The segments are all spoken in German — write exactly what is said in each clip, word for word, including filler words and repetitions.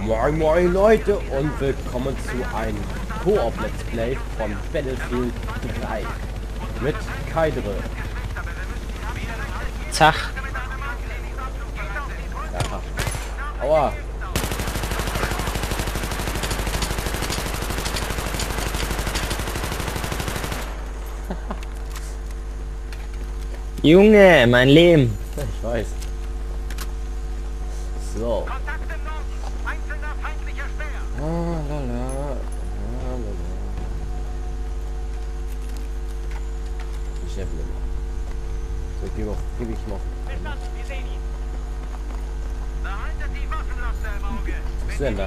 Moin moin Leute und willkommen zu einem Koop Let's Play von Battlefield drei mit Kaidre. Tag. Ja. Aua. Junge, mein Leben. Ich weiß. So. Ah, la, la. Ah, la, la. Ich habe nicht. So, gebe auf, gebe ich noch. Was ist denn da?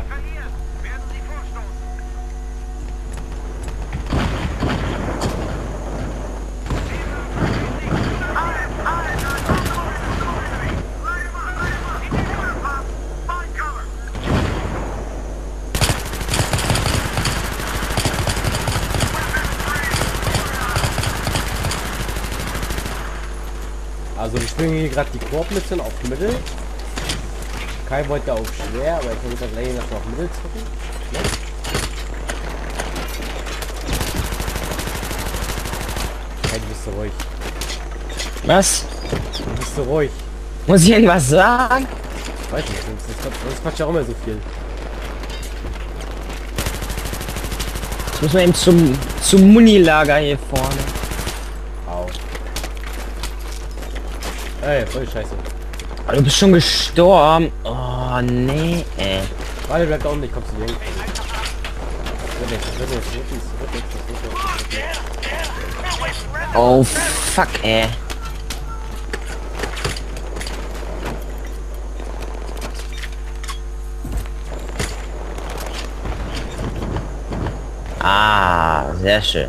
Also wir spielen hier gerade die Koop-Mission auf Mittel. Kai wollte auf schwer, aber ich kann jetzt gleich noch auf Mittel zocken. Ne? Kai, du bist so ruhig. Was? Du bist so ruhig. Muss ich irgendwas sagen? Ich weiß nicht, das, das quatscht ja auch immer so viel. Ich muss mal eben zum, zum Munilager hier vorne. Au. Ey, voll scheiße. Oh, du bist schon gestorben. Oh, nee, ey. Warte, bleib da unten, ich komm zu dir. Das wird nichts, das wird nichts, das wird nichts, das wird nichts, das wird nichts, das wird nichts. Oh, fuck, ey. Ah, sehr schön.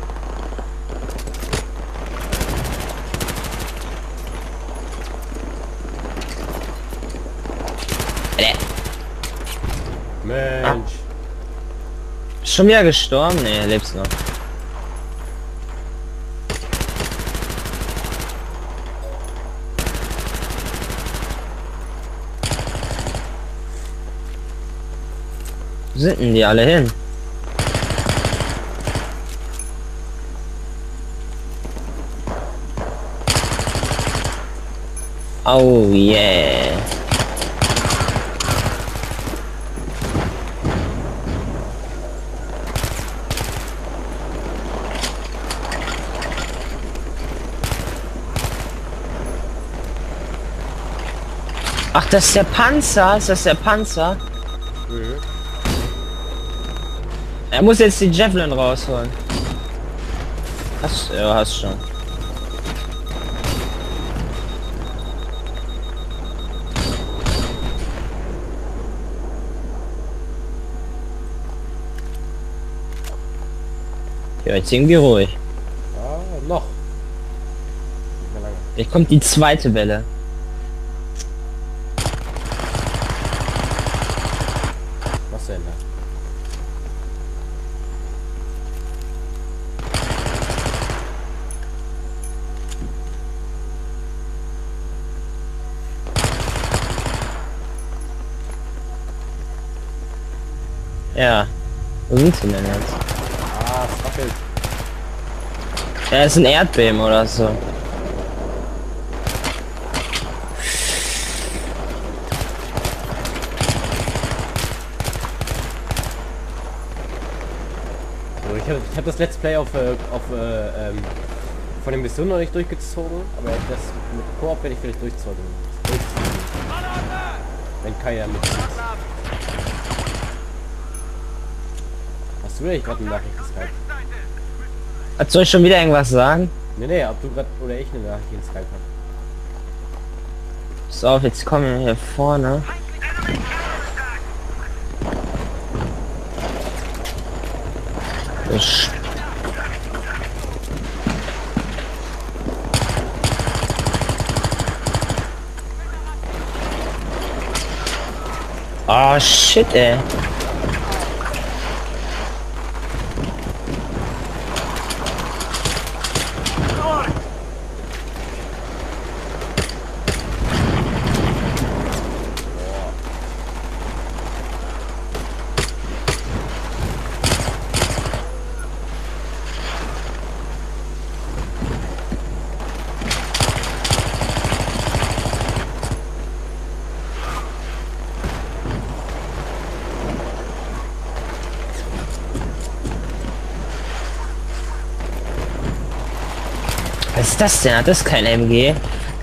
Äh, Mensch. Schon wieder gestorben? Nee, lebst noch. Wo sind denn die alle hin? Oh yeah. Ach, das ist der Panzer? Ist das der Panzer? Mhm. Er muss jetzt die Javelin rausholen. Hast, ja, hast schon. Ja, jetzt irgendwie ruhig. Ah, noch. Nicht mehr lange. Jetzt kommt die zweite Welle. Was denn da? Ja. Wo sind sie denn jetzt? Ah, es wackelt. Ja, ist ein Erdbeben oder so. So, ich habe ich hab das Let's Play auf, äh, auf äh, ähm, von den Missionen noch nicht durchgezogen, aber das mit Koop werde ich vielleicht durchzogen. durchziehen. Wenn Kai ja mitzieht. Hast du eigentlich gerade eine Nachricht geskypt? Was, soll ich schon wieder irgendwas sagen? Ne, ne, ob du gerade oder ich eine Nachricht in Skype hab. Pass auf, jetzt kommen wir hier vorne. Das oh shit, ey. Was ist das denn? Hat das kein M G?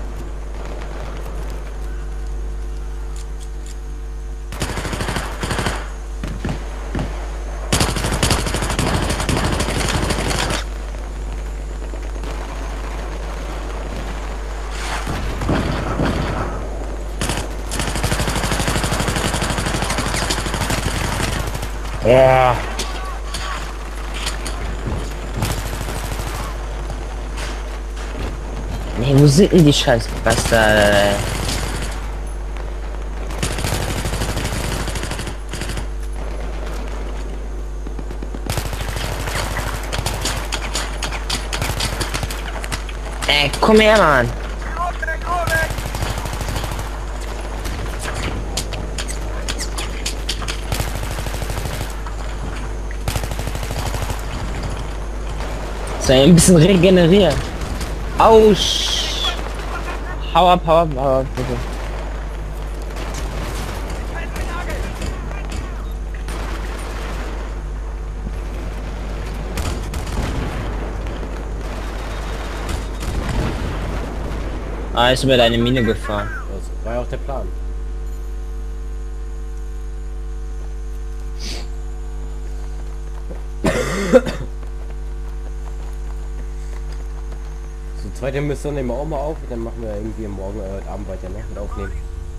Ja. Nee, wo sind denn die scheiß Bastarde? Ey, komm her, Mann. So, ein bisschen regenerieren. Ausch. Hau ab, hau ab, hau ab, bitte. Ah, ist über deine Mine gefahren. Das war ja auch der Plan. So, zweite Mission nehmen wir auch mal auf, dann machen wir irgendwie morgen äh, heute Abend weiter, ne? Mit aufnehmen.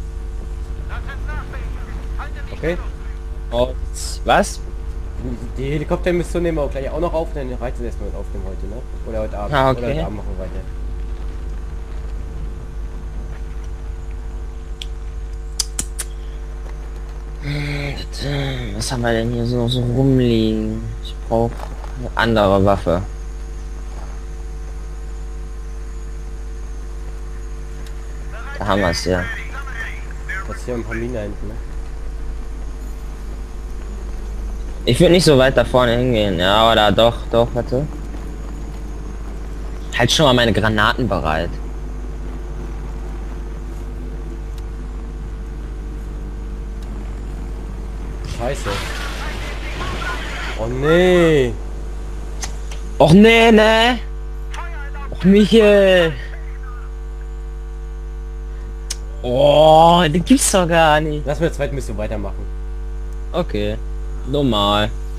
Okay? Und was? Die Helikopter-Mission nehmen wir auch gleich auch noch auf, dann reicht es erstmal mit aufnehmen heute, ne? Oder heute Abend. Ah, okay. Oder heute Abend machen wir weiter. Was haben wir denn hier so, so rumliegen? Ich brauche eine andere Waffe. Da haben wir es ja. Das hier ein paar Minen da hinten, ne? Ich würde nicht so weit da vorne hingehen. Ja, oder doch, doch, warte. Halt schon mal meine Granaten bereit. Scheiße. Oh nee. Och nee, ne? Och Michael. Oh, das gibt's doch gar nicht. Lass mir zweite Mission weitermachen. Okay. Normal.